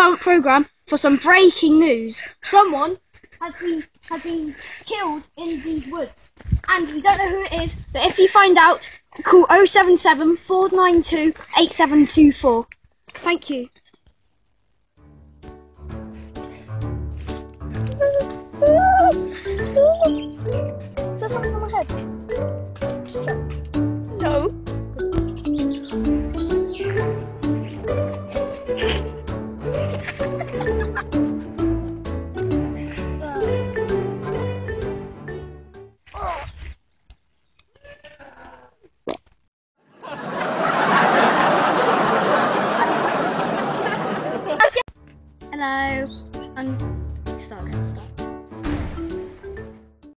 current programme for some breaking news. Someone has been killed in these woods, and we don't know who it is, but if you find out, call 077 492 8724. Thank you. Is there something on my head? Just check. No. Hello. Start.